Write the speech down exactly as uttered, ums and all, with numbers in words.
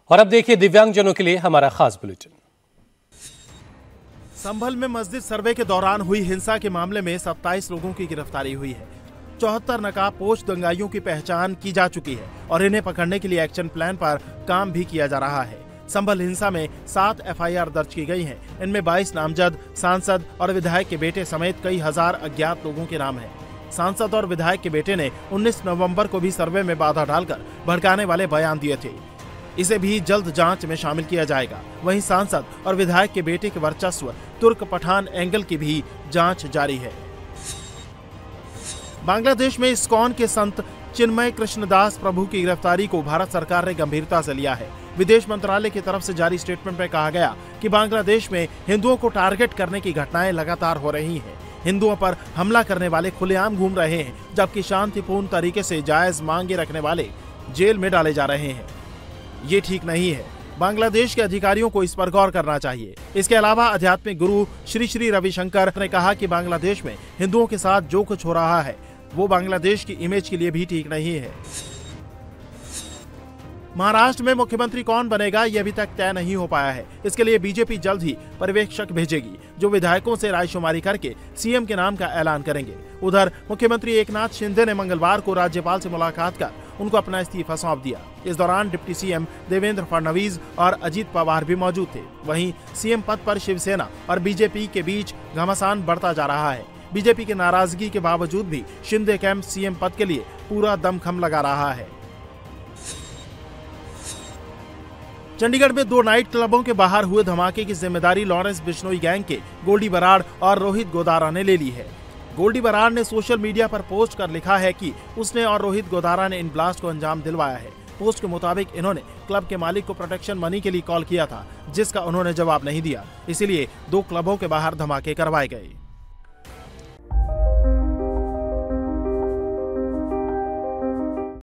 और अब देखिए दिव्यांगजनों के लिए हमारा खास बुलेटिन। संभल में मस्जिद सर्वे के दौरान हुई हिंसा के मामले में सत्ताईस लोगों की गिरफ्तारी हुई है। चौहत्तर नकाबपोश दंगाइयों की पहचान की जा चुकी है और इन्हें पकड़ने के लिए एक्शन प्लान पर काम भी किया जा रहा है। संभल हिंसा में सात एफ आई आर दर्ज की गई हैं। इनमें बाईस नामजद, सांसद और विधायक के बेटे समेत कई हजार अज्ञात लोगों के नाम हैं। सांसद और विधायक के बेटे ने उन्नीस नवंबर को भी सर्वे में बाधा डालकर भड़काने वाले बयान दिए थे। इसे भी जल्द जांच में शामिल किया जाएगा। वहीं सांसद और विधायक के बेटे के वर्चस्व तुर्क पठान एंगल की भी जांच जारी है। बांग्लादेश में इस्कॉन के संत चिन्मय कृष्णदास प्रभु की गिरफ्तारी को भारत सरकार ने गंभीरता से लिया है। विदेश मंत्रालय की तरफ से जारी स्टेटमेंट में कहा गया कि बांग्लादेश में हिंदुओं को टारगेट करने की घटनाएं लगातार हो रही हैं। हिंदुओं पर हमला करने वाले खुलेआम घूम रहे हैं, जबकि शांतिपूर्ण तरीके से जायज मांगे रखने वाले जेल में डाले जा रहे हैं। ये ठीक नहीं है। बांग्लादेश के अधिकारियों को इस पर गौर करना चाहिए। इसके अलावा आध्यात्मिक गुरु श्री श्री रविशंकर ने कहा कि बांग्लादेश में हिंदुओं के साथ जो कुछ हो रहा है वो बांग्लादेश की इमेज के लिए भी ठीक नहीं है। महाराष्ट्र में मुख्यमंत्री कौन बनेगा ये अभी तक तय नहीं हो पाया है। इसके लिए बीजेपी जल्द ही पर्यवेक्षक भेजेगी, जो विधायकों से रायशुमारी करके सीएम के नाम का ऐलान करेंगे। उधर मुख्यमंत्री एकनाथ शिंदे ने मंगलवार को राज्यपाल से मुलाकात कर उनको अपना इस्तीफा सौंप दिया। इस दौरान डिप्टी सीएम देवेंद्र फडणवीस और अजित पवार भी मौजूद थे। वहीं सीएम पद पर शिवसेना और बीजेपी के बीच घमासान बढ़ता जा रहा है। बीजेपी की नाराजगी के बावजूद भी शिंदे कैंप सीएम पद के लिए पूरा दमखम लगा रहा है। चंडीगढ़ में दो नाइट क्लबों के बाहर हुए धमाके की जिम्मेदारी लॉरेंस बिश्नोई गैंग के गोल्डी बराड़ और रोहित गोदारा ने ले ली है। गोल्डी बराड़ ने सोशल मीडिया पर पोस्ट कर लिखा है कि उसने और रोहित गोदारा ने इन ब्लास्ट को अंजाम दिलवाया है। पोस्ट के मुताबिक इन्होंने क्लब के मालिक को प्रोटेक्शन मनी के लिए कॉल किया था, जिसका उन्होंने जवाब नहीं दिया। इसीलिए दो क्लबों के बाहर धमाके करवाए गए।